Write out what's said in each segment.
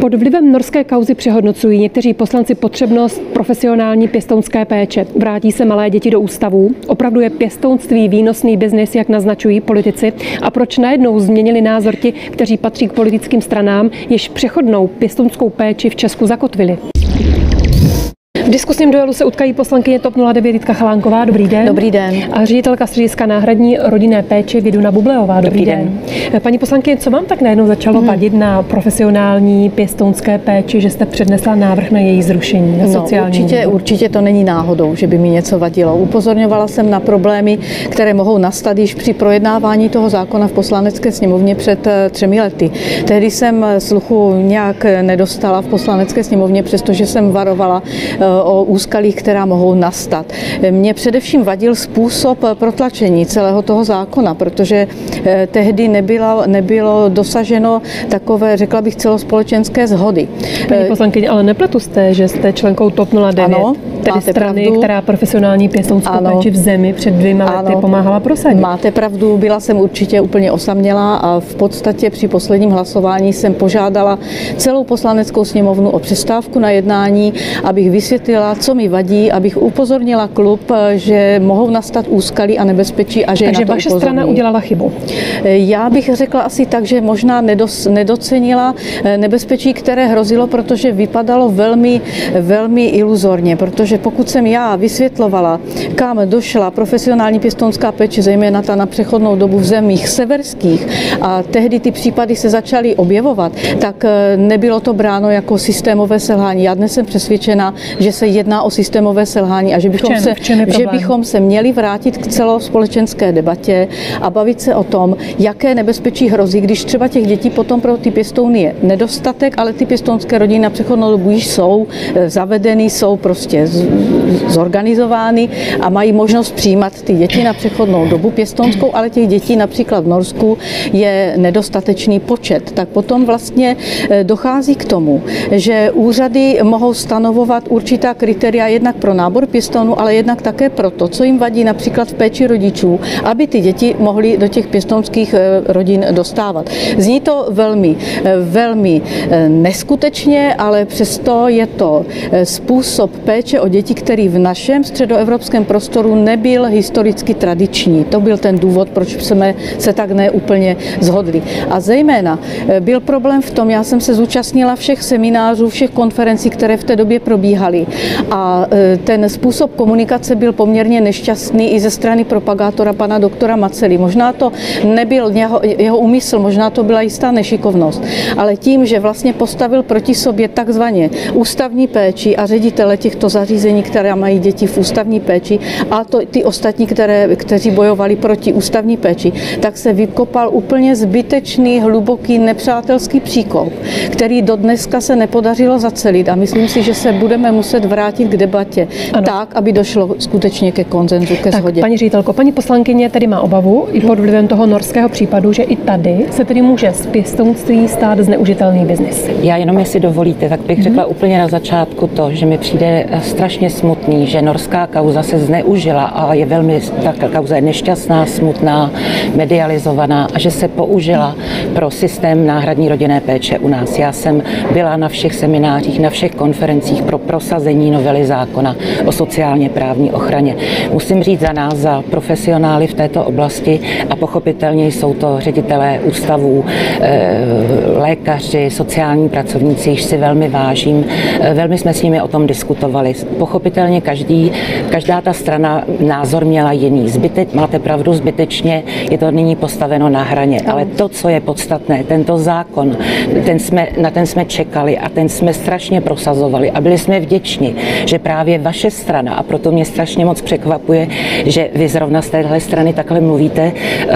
Pod vlivem norské kauzy přehodnocují někteří poslanci potřebnost profesionální pěstounské péče. Vrátí se malé děti do ústavů. Opravdu je pěstounství výnosný biznis, jak naznačují politici? A proč najednou změnili názor ti, kteří patří k politickým stranám, jež přechodnou pěstounskou péči v Česku zakotvili? V diskusním duelu se utkají poslankyně TOP 09 Jitka Chalánková. Dobrý den. Dobrý den. A ředitelka střediska náhradní rodinné péče Viduna Bubleová. Dobrý den. Paní poslankyně, co vám tak najednou začalo vadit na profesionální pěstounské péči, že jste přednesla návrh na její zrušení na sociální? Určitě to není náhodou, že by mi něco vadilo. Upozorňovala jsem na problémy, které mohou nastat již při projednávání toho zákona v Poslanecké sněmovně před 3 lety. Tehdy jsem sluchu nějak nedostala v Poslanecké sněmovně, přestože jsem varovala o úskalích, která mohou nastat. Mně především vadil způsob protlačení celého toho zákona, protože tehdy nebylo dosaženo takové, řekla bych, celospolečenské shody. Paní poslankyně, ale nepletu jste, že jste členkou TOP 09, ano, tedy strany, pravdu, která profesionální pěstounskou péči v zemi před 2 lety pomáhala prosadit. Máte pravdu, byla jsem určitě úplně osamělá a v podstatě při posledním hlasování jsem požádala celou Poslaneckou sněmovnu o přestávku na jednání, abych vysvětlila, co mi vadí, abych upozornila klub, že mohou nastat úskalí a nebezpečí a že takže na to vaše upozorní. Strana udělala chybu? Já bych řekla asi tak, že možná nedocenila nebezpečí, které hrozilo, protože vypadalo velmi iluzorně, protože pokud jsem já vysvětlovala, kam došla profesionální pěstounská péče, zejména ta na přechodnou dobu v zemích severských, a tehdy ty případy se začaly objevovat, tak nebylo to bráno jako systémové selhání. Já dnes jsem přesvědčena, že se jedná o systémové selhání a že bychom se měli vrátit k celospolečenské debatě a bavit se o tom, jaké nebezpečí hrozí, když třeba těch dětí potom pro ty pěstouny je nedostatek, ale ty pěstounské rodiny na přechodnou dobu již jsou zavedeny, jsou prostě zorganizovány a mají možnost přijímat ty děti na přechodnou dobu pěstounskou, ale těch dětí například v Norsku je nedostatečný počet. Tak potom vlastně dochází k tomu, že úřady mohou stanovovat určitá kritéria jednak pro nábor pěstounů, ale jednak také pro to, co jim vadí například v péči rodičů, aby ty děti mohly do těch pěstounských rodin dostávat. Zní to velmi neskutečně, ale přesto je to způsob péče o děti, který v našem středoevropském prostoru nebyl historicky tradiční. To byl ten důvod, proč jsme se tak neúplně shodli. A zejména byl problém v tom, já jsem se zúčastnila všech seminářů, všech konferencí, které v té době probíhaly. A ten způsob komunikace byl poměrně nešťastný i ze strany propagátora pana doktora Macely. Možná to nebyl jeho úmysl, možná to byla jistá nešikovnost, ale tím, že vlastně postavil proti sobě takzvaně ústavní péči a ředitele těchto zařízení, které mají děti v ústavní péči, a ty ostatní, kteří bojovali proti ústavní péči, tak se vykopal úplně zbytečný, hluboký, nepřátelský příkop, který do dneska se nepodařilo zacelit a myslím si, že se budeme muset vrátit k debatě tak, aby došlo skutečně ke konsenzu, ke shodě. Paní ředitelko, paní poslankyně tedy má obavu i pod vlivem toho norského případu, že i tady se tedy může z pěstounství stát zneužitelný biznis. Já jenom, jestli dovolíte, tak bych řekla úplně na začátku to, že mi přijde strašně smutný, že norská kauza se zneužila a ta kauza je nešťastná, smutná, medializovaná a že se použila pro systém náhradní rodinné péče u nás. Já jsem byla na všech seminářích, na všech konferencích pro prosazení novely zákona o sociálně právní ochraně. Musím říct za nás, za profesionály v této oblasti a pochopitelně jsou to ředitelé ústavů, lékaři, sociální pracovníci, již si velmi vážím. Velmi jsme s nimi o tom diskutovali. Pochopitelně každá ta strana názor měla jiný. Máte pravdu, zbytečně je to nyní postaveno na hraně, ale to, co je podstatné, tento zákon, na ten jsme čekali a ten jsme strašně prosazovali a byli jsme vděční, že právě vaše strana, a proto mě strašně moc překvapuje, že vy zrovna z téhle strany takhle mluvíte,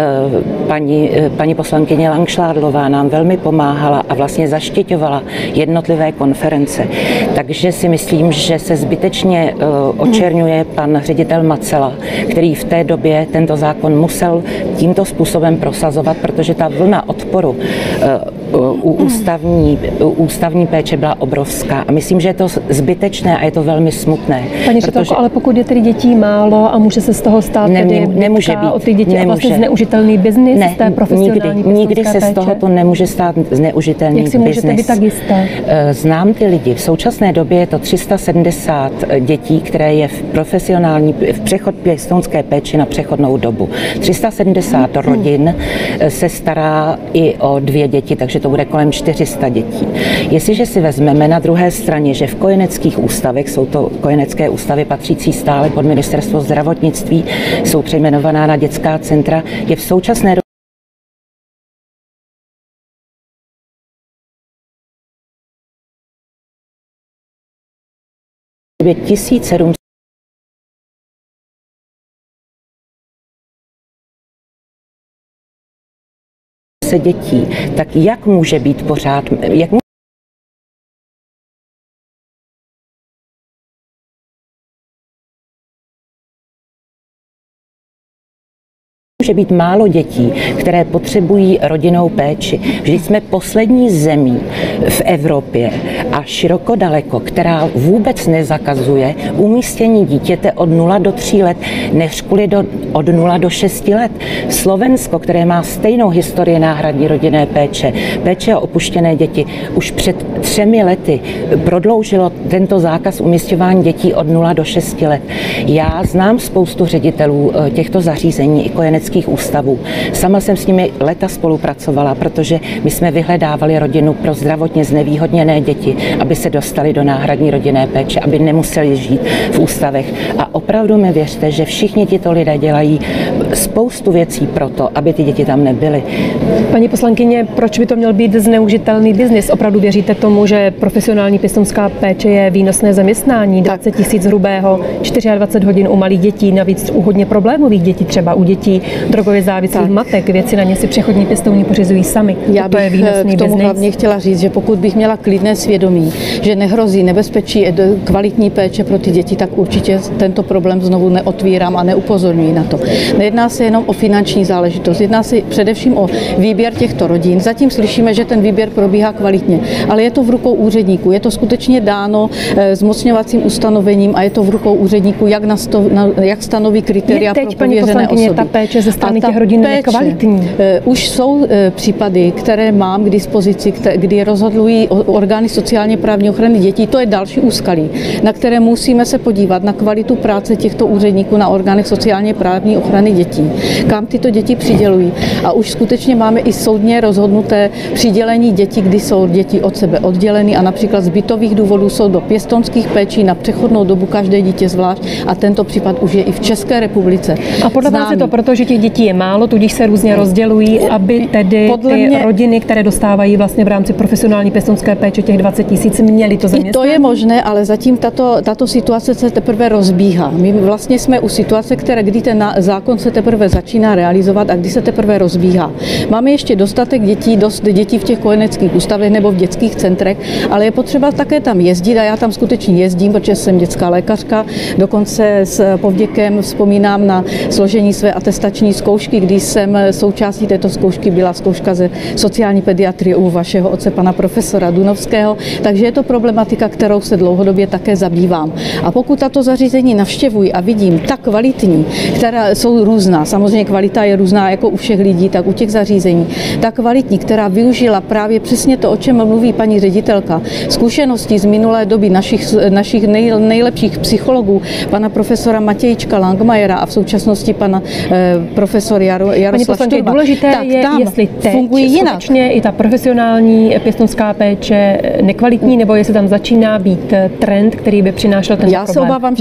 paní poslankyně Langšádlová nám velmi pomáhala a vlastně zaštiťovala jednotlivé konference. Takže si myslím, že se zbytečně skutečně očerňuje pan ředitel Macela, který v té době tento zákon musel tímto způsobem prosazovat, protože ta vlna odporu u ústavní péče byla obrovská. A myslím, že je to zbytečné a je to velmi smutné. Paní ředitelko, ale pokud je tedy dětí málo a může se z toho stát nemůže být o ty děti a vlastně zneužitelný biznis z té profesionální nikdy se z tohoto nemůže stát zneužitelný biznis. Jak si můžete být tak jisté? Znám ty lidi. V současné době je to 370 dětí, které je v pěstounské péči na přechodnou dobu. 370 rodin se stará i o 2 děti, takže to bude kolem 400 dětí. Jestliže si vezmeme na druhé straně, že v kojeneckých ústavech, jsou to kojenecké ústavy patřící stále pod ministerstvo zdravotnictví, jsou přejmenovaná na dětská centra, je v současné době 1700 dětí, tak jak může být pořád, může být málo dětí, které potřebují rodinnou péči. Vždyť jsme poslední zemí v Evropě a široko daleko, která vůbec nezakazuje umístění dítěte od 0 do 3 let, než od 0 do 6 let. Slovensko, které má stejnou historii náhradní rodinné péče o opuštěné děti, už před 3 lety prodloužilo tento zákaz umísťování dětí od 0 do 6 let. Já znám spoustu ředitelů těchto zařízení i kojeneckých ústavů. Sama jsem s nimi léta spolupracovala, protože my jsme vyhledávali rodinu pro zdravotně znevýhodněné děti, aby se dostali do náhradní rodinné péče, aby nemuseli žít v ústavech. A opravdu mi věřte, že všichni tito lidé dělají spoustu věcí pro to, aby ty děti tam nebyly. Paní poslankyně, proč by to měl být zneužitelný biznis? Opravdu věříte tomu, že profesionální pěstounská péče je výnosné zaměstnání, 20 000 hrubého, 24 hodin u malých dětí, navíc u hodně problémových dětí, třeba u dětí drogově závislých matek, věci na ně si přechodní pěstouni pořizují sami. Já bych k tomu hlavně chtěla říct, že pokud bych měla klidné svědomí, že nehrozí nebezpečí kvalitní péče pro ty děti, tak určitě tento problém znovu neotvírám a neupozorňuji na to. Nejedná se jenom o finanční záležitost, jedná se především o výběr těchto rodin. Zatím slyšíme, že ten výběr probíhá kvalitně, ale je to v rukou úředníků. Je to skutečně dáno zmocňovacím ustanovením a je to v rukou úředníků, jak stanoví kritéria pro pověřené osoby. Ta péče ze strany těch rodin nekvalitní. Už jsou případy, které mám k dispozici, kdy rozhodují orgány sociálně právní ochrany dětí. To je další úskalí, na které musíme se podívat na kvalitu práce těchto úředníků na orgánech sociálně právní ochrany dětí, kam tyto děti přidělují. A už skutečně máme i soudně rozhodnuté přidělení dětí, kdy jsou děti od sebe odděleny a například z bytových důvodů jsou do pěstounských péčí na přechodnou dobu každé dítě zvlášť a tento případ už je i v České republice. A podle vás je to proto, že těch dětí je málo, tudíž se různě rozdělují, aby tedy ty rodiny, které dostávají vlastně v rámci profesionální pěstounské péče těch 20 000, měly to zaměstnání? I to je možné, ale zatím tato situace se teprve rozbíhá. My vlastně jsme u situace, kdy ten zákon se teprve začíná realizovat a kdy se teprve rozbíhá. Máme ještě dostatek dětí, dost dětí v těch kojeneckých ústavech nebo v dětských centrech, ale je potřeba také tam jezdit a já tam skutečně jezdím, protože jsem dětská lékařka. Dokonce s povděkem vzpomínám na složení své atestační zkoušky, kdy jsem součástí této zkoušky byla zkouška ze sociální pediatrie u vašeho otce, pana profesora Dunovského, takže je to problematika, kterou se dlouhodobě také zabývám. A pokud tato zařízení navštěvuji a vidím tak kvalitní, která jsou různá, samozřejmě kvalita je různá jako u všech lidí, tak u těch zařízení, tak kvalitní, která využila právě přesně to, o čem mluví paní ředitelka, zkušenosti z minulé doby našich nejlepších psychologů, pana profesora Matějčka Langmajera a v současnosti pana profesora Jaroslava Šturma. Důležité je, jestli teď skutečně i ta profesionální pěstounská péče nekvalitní, nebo jestli tam začíná být trend, který by přinášel ten problém. Já se obávám, že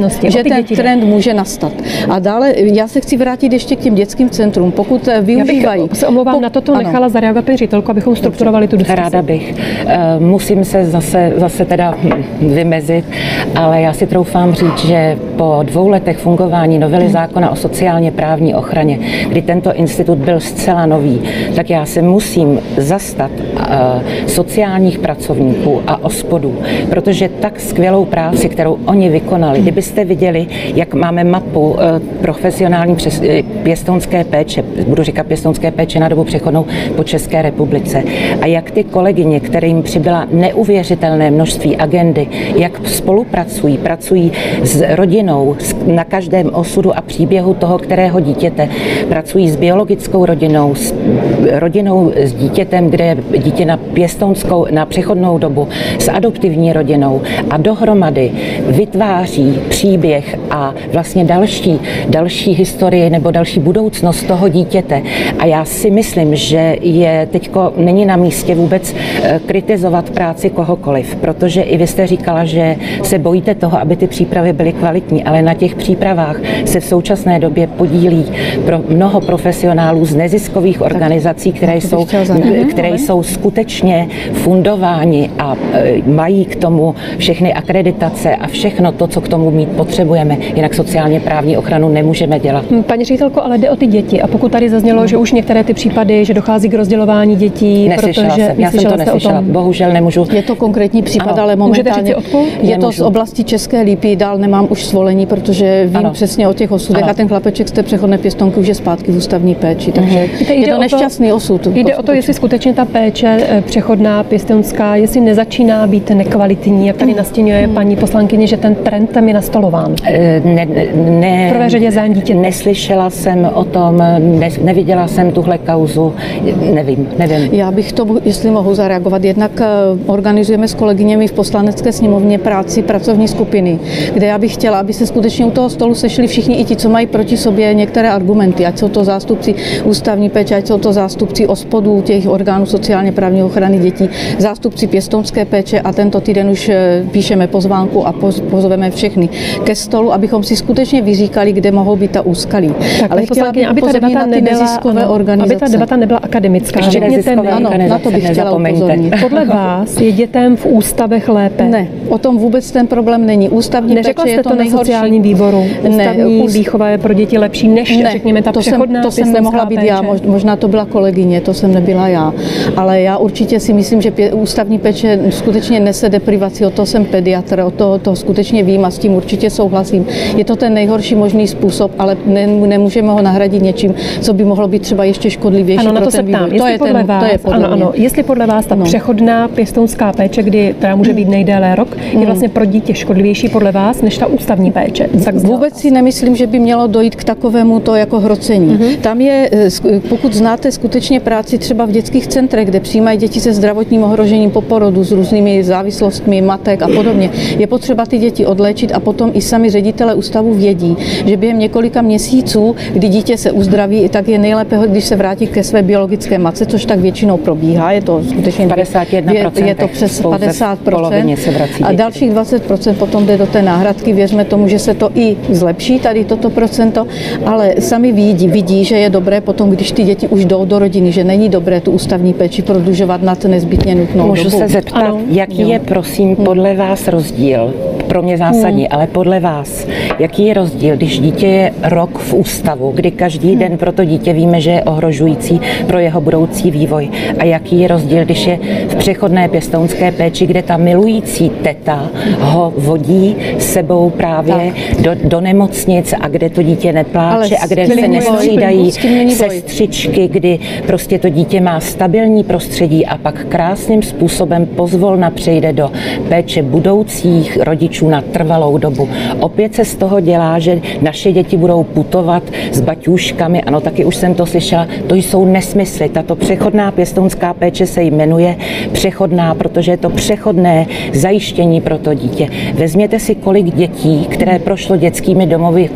ten trend může nastat. A dále já se chci vrátit ještě k těm dětským centrům. Pokud využívají... Já bych se omlouvám, na toto nechala zareagovat paní ředitelku, abychom strukturovali tu diskusi. Ráda bych. Musím se zase teda vymezit, ale já si troufám říct, že po 2 letech fungování novely zákona o sociálně právní ochraně, kdy tento institut byl zcela nový, tak já se musím zastat sociálních pracovníků a OSPODů, protože tak skvělou práci, kterou oni vykonali, kdybyste viděli, jak máme mapu profesionální pěstounské péče, budu říkat pěstounské péče na dobu přechodnou po České republice, a jak ty kolegyně, kterým přibyla neuvěřitelné množství agendy, jak spolupracují, pracují s rodinou na každém osudu a příběhu toho, kterého dítěte, pracují s biologickou rodinou, s dítětem, kde je dítě na přechodnou dobu, s adoptivní rodinou a dohromady vytváří příběh a vlastně další historii nebo další budoucnost toho dítěte. A já si myslím, že teďko není na místě vůbec kritizovat práci kohokoliv, protože i vy jste říkala, že se bojíte toho, aby ty přípravy byly kvalitní, ale na těch přípravách se v současné době podílí mnoho profesionálů z neziskových organizací, které jsou skutečně fundováni a mají k tomu všechny akreditace a všechno to, co k tomu mít potřebujeme. Jinak sociálně právní ochranu nemůžeme dělat. Paní ředitelko, ale jde o ty děti. A pokud tady zaznělo, že už některé ty případy, že dochází k rozdělování dětí, neslyšela protože jsem. Já jsem to neslyšela. Bohužel nemůžu. Je to konkrétní případ, ale momentálně je to z oblasti České Lípy, dál nemám už svolení, protože vím přesně o těch osudech a ten chlapeček z té přechodné pěstounky už je zpátky v ústavní péči, takže je to nešťastný osud. Jde o to, jestli skutečně ta péče přechodná pěstounská, jestli nezačíná být nekvalitní, jak tady nastěňuje paní poslankyně, že ten trend tam je nastolován. V prvé řadě zájem dítěte. Neslyšela jsem o tom, neviděla jsem tuhle kauzu, nevím. Já bych to, jestli mohu zareagovat, jednak organizujeme s kolegyněmi v Poslanecké sněmovně pracovní skupiny, kde já bych chtěla, aby se skutečně u toho stolu sešli všichni i ti, co mají proti sobě některé argumenty, ať jsou to zástupci ústavní péče, ať jsou to zástupci OSPODů, těch orgánů sociálně právní ochrany dětí, zástupci pěstounské péče, a tento týden už píšeme pozvánku a pozveme všechny ke stolu, abychom si skutečně vyříkali, kde mohou být ta úskalí. Ale chtěla bych aby ta debata nebyla akademická. Na to bych chtěla upozornit. Podle vás je dětem v ústavech lépe? Ne, o tom vůbec ten problém není. Ústavní péče je to nejhorší. Na sociálním výboru. Ústavní výchova je pro děti lepší než, řekněme, ta přechodná to jsem nemohla být já, možná to byla kolegyně, to jsem nebyla já. Ale já určitě si myslím, že ústavní péče skutečně nese deprivaci, o to jsem pediatr, o to skutečně vím a s tím určitě souhlasím. Je to ten nejhorší možný způsob, ale nemůžeme ho nahradit něčím, co by mohlo být třeba ještě škodlivější pro ten vývoj. Jestli podle vás ta přechodná pěstounská péče, která může být nejdéle rok, je vlastně pro dítě škodlivější podle vás než ta ústavní péče. Vůbec si nemyslím, že by mělo dojít k takovému to jako hrocení. Tam je, pokud znáte skutečně práci třeba v dětských centrech, kde přijímají děti se zdravotním ohrožením po porodu s různými závislostmi matek a podobně, je potřeba ty děti odléčit a potom i sami ředitelé ústavu vědí, že během několika měsíců, kdy dítě se uzdraví, tak je nejlépe, když se vrátí ke své biologické matce, což tak většinou probíhá. Je to skutečně 51%. Je to přes 50%. Se vrací a dalších 20% potom jde do té náhradky. Věřme tomu, že se to i zlepší, tady toto procento, ale sami vidí, že je dobré potom, když ty děti už jdou do rodiny, že není dobré tu ústavní péči prodlužovat nad nezbytně nutnou dobu. Můžu se zeptat, jaký je, prosím, podle vás rozdíl? Pro mě zásadní, ale podle vás, jaký je rozdíl, když dítě je rok v ústavu, kdy každý den pro to dítě víme, že je ohrožující pro jeho budoucí vývoj, a jaký je rozdíl, když je v přechodné pěstounské péči, kde ta milující teta ho vodí sebou právě do nemocnic a kde to dítě nepláče a kde se nestřídají sestřičky, kdy prostě to dítě má stabilní prostředí a pak krásným způsobem pozvolna přejde do péče budoucích rodičů na trvalou dobu. Opět se z toho dělá, že naše děti budou putovat s baťůškami, ano, taky už jsem to slyšela, to jsou nesmysly. Tato přechodná pěstounská péče se jmenuje přechodná, protože je to přechodné zajištění pro to dítě. Vezměte si, kolik dětí, které prošlo dětskými domovy,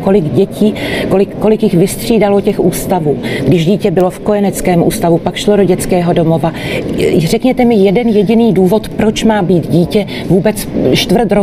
kolik jich vystřídalo těch ústavů. Když dítě bylo v kojeneckém ústavu, pak šlo do dětského domova. Řekněte mi jeden jediný důvod, proč má být dítě vůbec čtvrt roku v ústavu.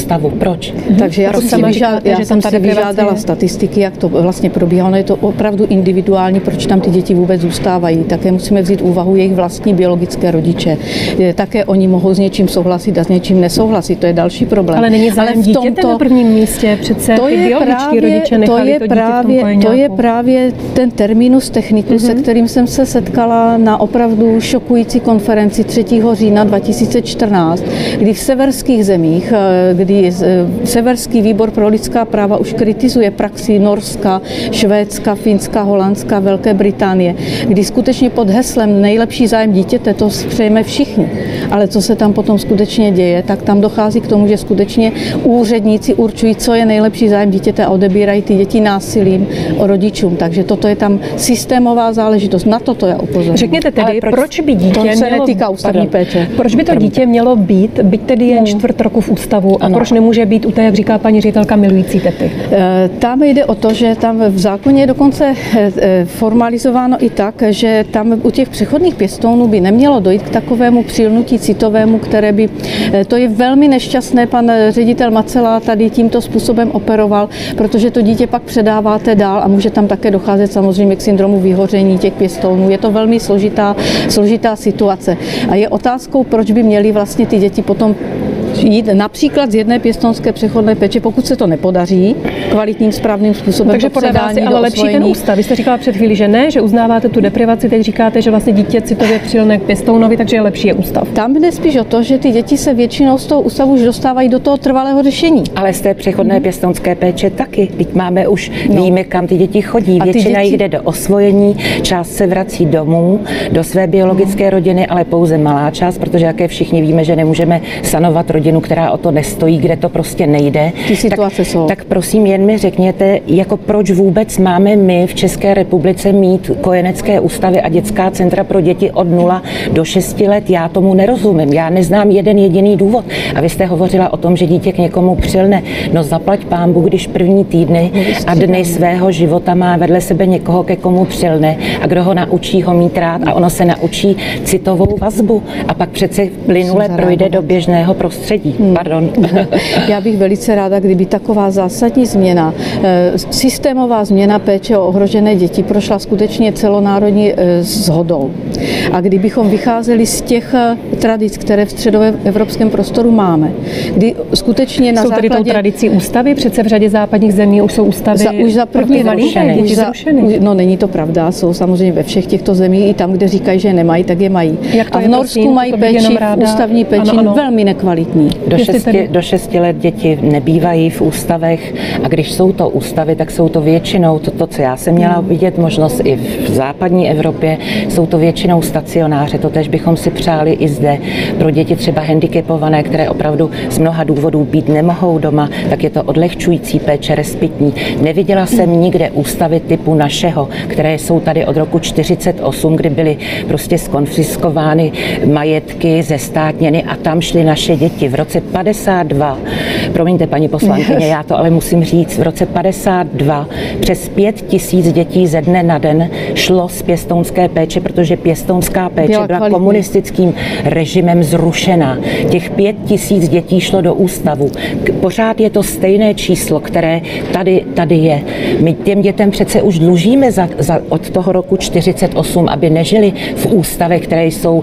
ústavu. Proč? Takže já jsem si vyžádala statistiky, jak to vlastně probíhá. Ono je to opravdu individuální, proč tam ty děti vůbec zůstávají. Také musíme vzít úvahu jejich vlastní biologické rodiče. Také oni mohou s něčím souhlasit a s něčím nesouhlasit. To je další problém. Ale není zájem dítěte na prvním místě, přece to je biologičtí rodiče nechali to dítě v tom kojeňáku. To je právě ten terminus technicus, se kterým jsem se setkala na opravdu šokující konferenci 3. října 2014, kdy v severských zemích, kdy Severský výbor pro lidská práva už kritizuje praxi Norska, Švédska, Finska, Holandska, Velké Británie, kdy skutečně pod heslem nejlepší zájem dítěte, to přejeme všichni. Ale co se tam potom skutečně děje, tak tam dochází k tomu, že skutečně úředníci určují, co je nejlepší zájem dítěte a odebírají ty děti násilím rodičům. Takže toto je tam systémová záležitost. Na toto je upozornění. Řekněte tedy, proč by dítě to se netýká ústavní péče. Proč by to dítě mělo být, byť tedy jen čtvrt roku v ústavu, a proč nemůže být u té, jak říká paní ředitelka, milující tety? Tam jde o to, že tam v zákoně je dokonce formalizováno i tak, že tam u těch přechodných pěstounů by nemělo dojít k takovému přilnutí citovému, které by, to je velmi nešťastné, pan ředitel Macela tady tímto způsobem operoval, protože to dítě pak předáváte dál a může tam také docházet samozřejmě k syndromu vyhoření těch pěstounů. Je to velmi složitá situace. A je otázkou, proč by měly vlastně ty děti potom jít například z jedné pěstounské přechodné péče, pokud se to nepodaří kvalitním správným způsobem. Takže podle vás je ale lepší ten ústav. Vy jste říkala před chvílí, že ne, že uznáváte tu deprivaci, teď říkáte, že vlastně dítě citově přilne k pěstounovi, takže je lepší ústav. Tam jde spíš o to, že ty děti se většinou z toho ústavu už dostávají do toho trvalého řešení. Ale z té přechodné pěstounské péče taky. Teď máme už, víme, kam ty děti chodí. Většina jich jde do osvojení, část se vrací domů, do své biologické rodiny, ale pouze malá část, protože jaké všichni víme, že nemůžeme sanovat rodinu, která o to nestojí, kde to prostě nejde. Ty situace jsou. Tak prosím, jen mi řekněte, jako proč vůbec máme my v České republice mít kojenecké ústavy a dětská centra pro děti od 0 do 6 let? Já tomu nerozumím. Já neznám jeden jediný důvod. A vy jste hovořila o tom, že dítě k někomu přilne. No zaplať pánbu, když první týdny a dny svého života má vedle sebe někoho, ke komu přilne a kdo ho naučí ho mít rád a ono se naučí citovou vazbu a pak přece plynule projde do běžného prostředí. Pardon. Já bych velice ráda, kdyby taková zásadní změna, systémová změna péče o ohrožené děti prošla skutečně celonárodní shodou. A kdybychom vycházeli z těch tradic, které v středoevropském prostoru máme, kdy skutečně na základě... Jsou tedy tou tradicí ústavy? Přece v řadě západních zemí už jsou ústavy už za první zrušeny. No není to pravda, jsou samozřejmě ve všech těchto zemích, i tam, kde říkají, že nemají, tak je mají. A v Norsku mají péči, ústavní péči velmi nekvalitní. Do 6 let děti nebývají v ústavech a když jsou to ústavy, tak jsou to většinou, to co já jsem měla vidět možnost i v západní Evropě, jsou to většinou stacionáře. To tež bychom si přáli i zde pro děti třeba handicapované, které opravdu z mnoha důvodů být nemohou doma, tak je to odlehčující péče, respitní. Neviděla jsem nikde ústavy typu našeho, které jsou tady od roku 1948, kdy byly prostě skonfiskovány majetky, zestátněny a tam šly naše děti. V roce 52, promiňte paní poslankyně, já to ale musím říct, v roce 52 přes 5 000 dětí ze dne na den šlo z pěstounské péče, protože pěstounská péče byla komunistickým režimem zrušena. Těch 5 000 dětí šlo do ústavu. Pořád je to stejné číslo, které tady je. My těm dětem přece už dlužíme od toho roku 1948, aby nežili v ústavech, které jsou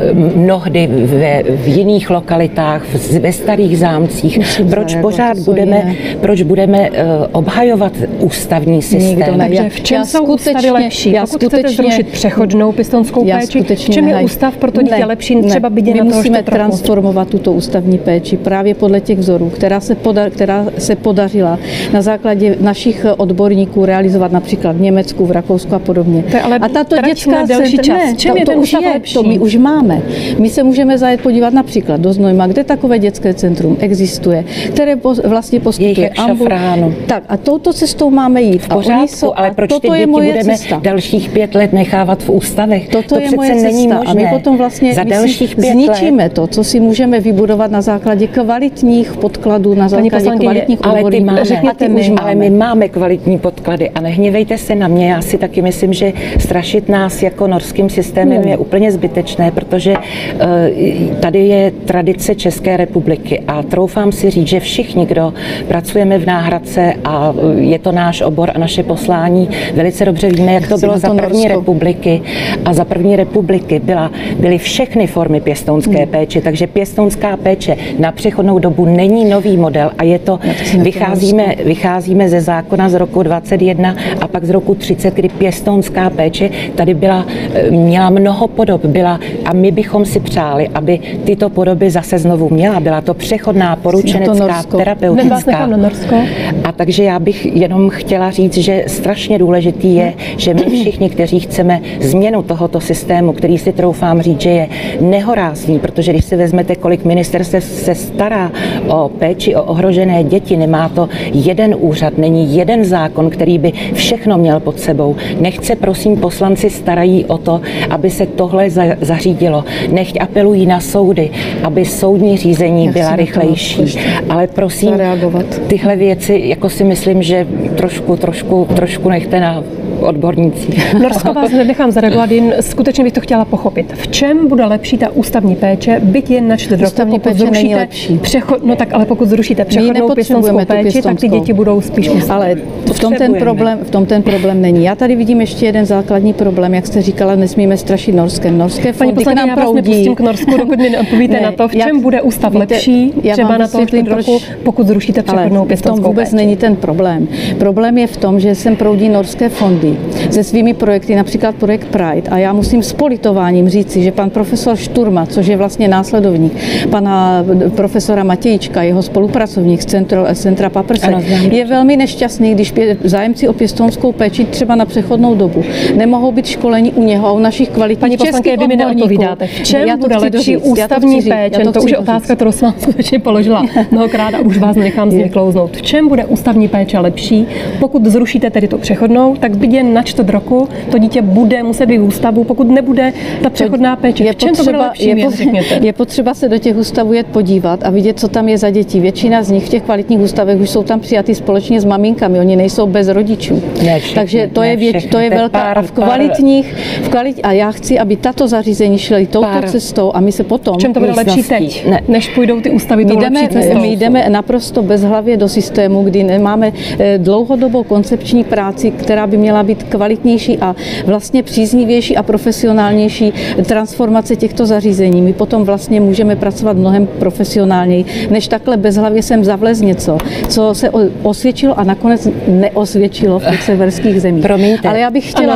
mnohdy v jiných lokalitách, ve starých zámcích. Proč budeme obhajovat ústavní systém? Takže v čem jsou ústavy lepší? Pokud chcete zrušit přechodnou pěstounskou péči, v čem je ústav pro to dítě lepší? Třeba bydě na toho musíme transformovat tuto ústavní péči právě podle těch vzorů, která se podařila na základě našich odborníků realizovat například v Německu, v Rakousku a podobně. A tato dětská centra, to my už máme. My se můžeme zajet podívat například do Znojma, kde takové dětské centrum existuje, které vlastně poskytuje Šafránu. Tak a touto cestou máme jít. V pořádku, ale proč ty děti budeme dalších 5 let nechávat v ústavech? Toto je moje cesta. Není možné. A my potom vlastně za dalších dalších 5 zničíme let. to, co si můžeme vybudovat na základě kvalitních podkladů, na základě kvalitních odborů. Ale my máme kvalitní podklady a nehněvejte se na mě, já si taky myslím, že strašit nás jako norským systémem je úplně zbytečné, protože tady je tradice České republiky a troufám si říct, že všichni, kdo pracujeme v Náhradce a je to náš obor a naše poslání, velice dobře víme, jak to bylo za první republiky. A za první republiky byly všechny formy pěstounské péče, takže pěstounská péče na přechodnou dobu není nový model a je to, vycházíme ze zákona z roku 21 a pak z roku 30, kdy pěstounská péče tady měla mnoho podob, a my bychom si přáli, aby tyto podoby zase znovu měla. Byla to přechodná, poručenecká, terapeutická. A takže já bych jenom chtěla říct, že strašně důležitý je, že my všichni, kteří chceme změnu tohoto systému, který si troufám říct, že je nehorázný, protože když si vezmete, kolik ministerstev se stará o péči o ohrožené děti, nemá to jeden úřad, není jeden zákon, který by všechno měl pod sebou. Nechce, prosím, poslanci starají o to, aby se tohle zařídilo. Nechť apelují na soudy, aby soudní řízení byla rychlejší. Ale prosím, tyhle věci, jako si myslím, že trošku nechte na odbornících. Norsko, vás nenechám zareagovat, jen skutečně bych to chtěla pochopit. V čem bude lepší ta ústavní péče, byť jen na 4 roky, pokud zrušíte ale pokud zrušíte přechodnou pěstounskou péči, tak ty děti budou spíš ale v tom ten problém není. Já tady vidím ještě jeden základní problém, jak jste říkala, nesmíme strašit Norskem. Norské fondy k nám proudí. Já vás nepustím k Norsku, dokud mi neodpovíte na to, v čem bude ústav lepší, třeba na toho 4 roku, pokud zrušíte přechodnou pěstounskou péči. V tom vůbec není ten problém. Problém je v tom, že sem proudí norské fondy se svými projekty, například projekt Pride. A já musím s politováním říci, že pan profesor Šturma, což je vlastně následovník pana profesora Matějčka, jeho spolupracovník z centra Paprse, je velmi nešťastný, když zájemci o pěstounskou péči třeba na přechodnou dobu nemohou být školeni u něho a u našich kvalitních českých odborníků. V čem bude lepší ústavní péče? To už je otázka, kterou jsem vám skutečně položila mnohokrát a už vás nechám z ní klouznout. V čem bude ústavní péče lepší? Pokud zrušíte tedy tu přechodnou, tak byť jen na 4 roku to dítě bude muset být v ústavu, pokud nebude ta přechodná péče. V čem to bude lepší? Je potřeba se do těch ústavů jet podívat a vidět, co tam je za děti. Většina z nich v těch kvalitních ústavech už jsou tam přijatý společně s maminkami, oni nejsou bez rodičů. Takže to je velká a já chci, aby tato zařízení šly touto cestou a my se potom... V čem to bude lepší teď, než půjdou ty ústavy tou lepší cestou? My jdeme naprosto bezhlavě do systému, kdy nemáme dlouhodobou koncepční práci, která by měla být kvalitnější a vlastně příznivější a profesionálnější transformace těchto zařízení. My potom vlastně můžeme pracovat mnohem profesionálněji, než takhle bezhlavě sem zavlez něco, co se osvědčilo a nakonec neosvědčilo v těch severských zemích. Promiňte. Ale já bych chtěla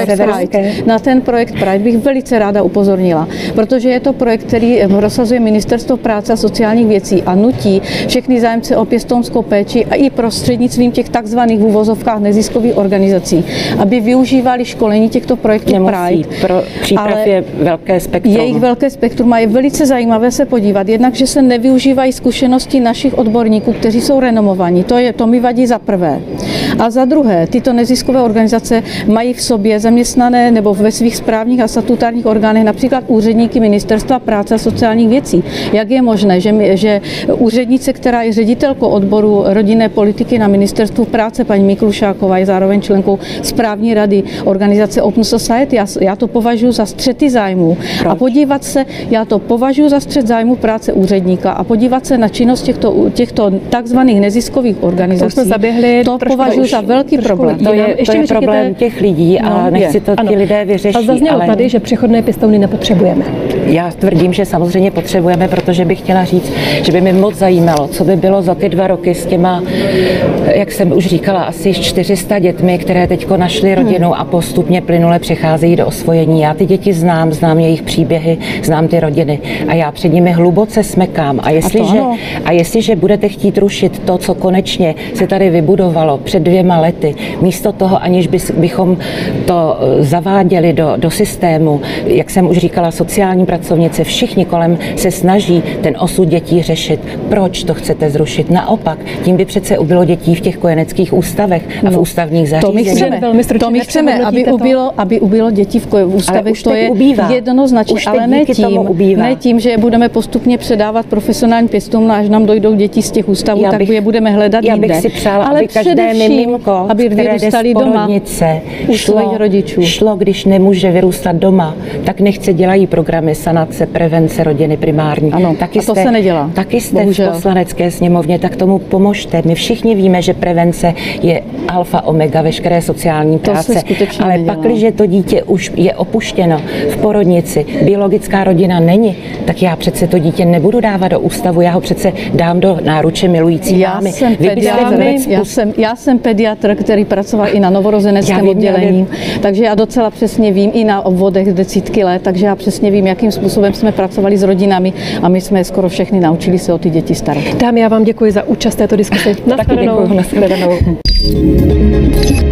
na ten projekt Pride bych velice ráda upozornila, protože je to projekt, který prosazuje Ministerstvo práce a sociálních věcí a nutí všechny zájemce o pěstounskou péči a i prostřednictvím těch takzvaných v uvozovkách neziskových organizací, aby využívali školení těchto projektů Pride. Pro příprav je velké spektrum. Jejich velké spektrum a je velice zajímavé se podívat. Jednak, že se nevyužívají zkušenosti našich odborníků, kteří jsou renomovaní. To mi vadí za prvé. A za druhé, tyto neziskové organizace mají v sobě zaměstnané nebo ve svých správních a statutárních orgánech například úředníky Ministerstva práce a sociálních věcí. Jak je možné, že úřednice, která je ředitelkou odboru rodinné politiky na Ministerstvu práce, paní Miklušáková, je zároveň členkou správní rady organizace Open Society. Já to považuji za střety zájmů. A podívat se, já to považuji za střet zájmu práce úředníka a podívat se na činnost těchto takzvaných neziskových organizací. To považuji za velký problém. To je problém těch lidí a nechci to ti lidé vyřešit. A zaznělo tady, že přechodné pěstouny nepotřebujeme. Já tvrdím, že samozřejmě potřebujeme, protože bych chtěla říct, že by mi moc zajímalo, co by bylo za ty 2 roky s těma, jak jsem už říkala, asi 400 dětmi, které teďko našly rodinu a postupně plynule přecházejí do osvojení. Já ty děti znám jejich příběhy, znám ty rodiny a já před nimi hluboce smekám. A jestliže budete chtít rušit to, co konečně se tady vybudovalo před 2 lety, místo toho, aniž bychom to zaváděli do systému, jak jsem už říkala, sociální pracovnice, všichni kolem se snaží ten osud dětí řešit. Proč to chcete zrušit? Naopak, tím by přece ubylo dětí v těch kojeneckých ústavech a v ústavních zařízeních. To my chceme, aby ubylo dětí v ústavech, to je jednoznačně, ale ne tím, že je budeme postupně předávat profesionálním pěstounům, až nám dojdou děti z těch ústavů, tak je budeme hledat jinde. Já bych si přála, ale aby každé miminko, aby vyrůstali doma u svých rodičů. Šlo, když nemůže vyrůstat doma, tak nechce dělají programy sanace, prevence rodiny primární. Ano, a to se nedělá. Taky jste v Poslanecké sněmovně, tak tomu pomožte. My všichni víme, že prevence je alfa omega veškeré sociální práce, ale pakliže to dítě už je opuštěno v porodnici, biologická rodina není, tak já přece to dítě nebudu dávat do ústavu, já ho přece dám do náruče milující mámy. Já jsem pediatr, který pracoval i na novorozeneckém oddělení, takže já docela přesně vím i na obvodech desítky let, takže já přesně vím, jakým způsobem jsme pracovali s rodinami a my jsme skoro všechny naučili se o ty děti starat. Dámy, já vám děkuji za účast v této diskusi. Nashledanou.